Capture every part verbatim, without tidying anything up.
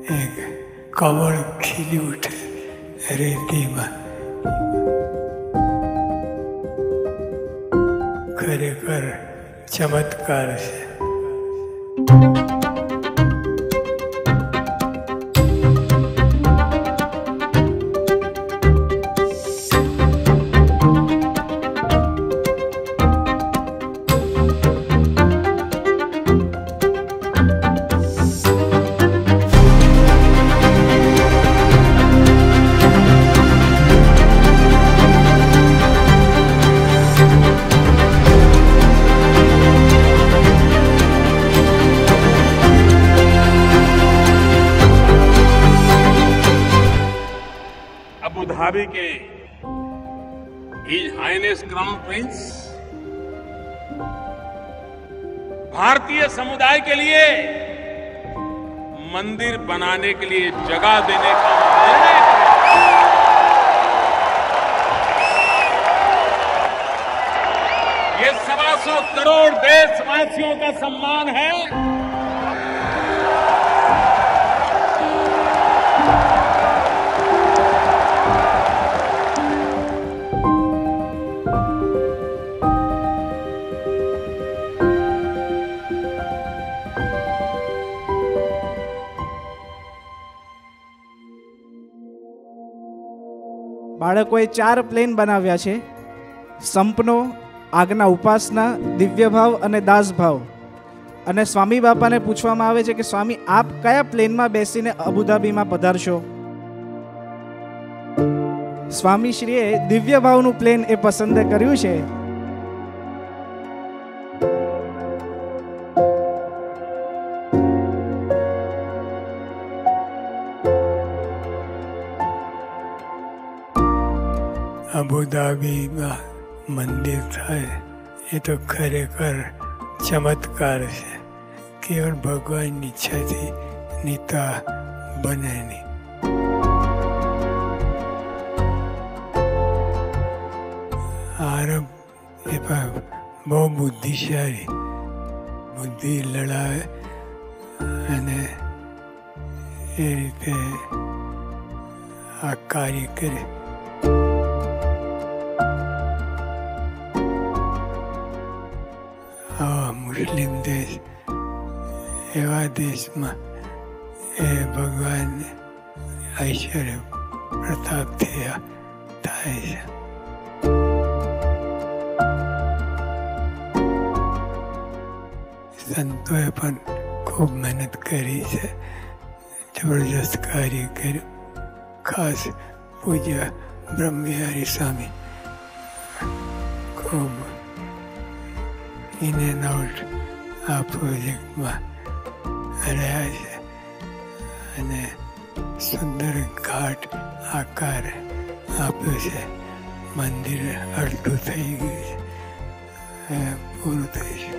एक कमल खिली उठे रेती में खरेखर चमत्कार है। अबू धाबी के हिज हाइनेस क्राउन प्रिंस भारतीय समुदाय के लिए मंदिर बनाने के लिए जगह देने का निर्णय करें। ये सवा सौ करोड़ देशवासियों का सम्मान है। બાળકોએ ચાર પ્લેન બનાવ્યા છે, સંપનો, આજ્ઞા ઉપાસના, દિવ્ય ભાવ અને દાસ ભાવ. અને સ્વામી બાપાને પૂછવામાં આવે છે કે સ્વામી આપ કયા પ્લેનમાં બેસીને અબુધાબીમાં પધારશો? સ્વામીશ્રીએ દિવ્ય ભાવનું પ્લેન એ પસંદ કર્યું છે. अबू धाबी में मंदिर था ये तो खरेखर चमत्कार है। केवल भगवान की इच्छा थी नीता बने नहीं। आरब ये बहुत बुद्धिशाली बुद्धि लड़ाए અને એ રીતે આ કાર્ય કરે. મુસ્લિમ દેશ એવા દેશમાં એ ભગવાન ઐશ્વર્ય પ્રતાપથી થાય છે. સંતોએ પણ ખૂબ મહેનત કરી છે, જબરજસ્ત કાર્ય કર્યું. ખાસ પૂજ્ય બ્રહ્મવિહારી સ્વામી ખૂબ ઇન એન્ડ આઉટ આ પ્રોજેક્ટમાં રહ્યા છે અને સુંદર ઘાટ આકાર આપ્યો છે. મંદિર અડધું થઈ ગયું છે, પૂરું થઈ છે.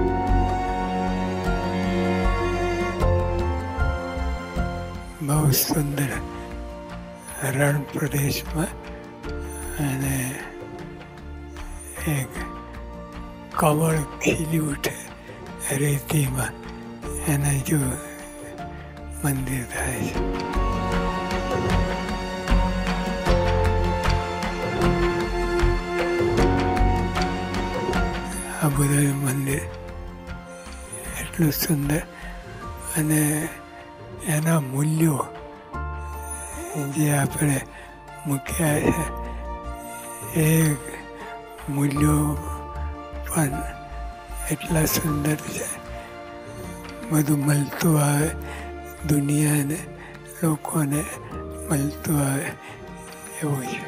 બહુ સુંદર રણ પ્રદેશમાં અને એક કમળ ખીલી ઉઠે રેતીમાં એના જો મંદિર થાય છે. અબુ ધાબી મંદિર એટલું સુંદર અને એના મૂલ્યો જે આપણે મૂક્યા છે એ મૂલ્યો પણ એટલા સુંદર છે. બધું મળતું આવે, દુનિયાને લોકોને મળતું આવે એવું છે.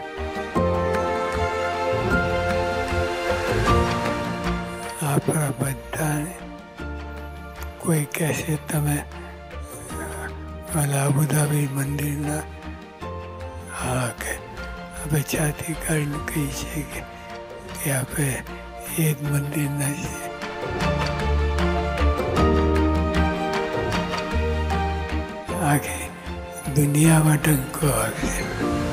આપણા બધાને કોઈ કહેશે તમે અબુ ધાબી મંદિરના, હા કે આપણે છાતી કાઢીને કહી છીએ કે કે આપણે એ જ મંદિરના છીએ. આખી દુનિયામાં ટંકો આવશે.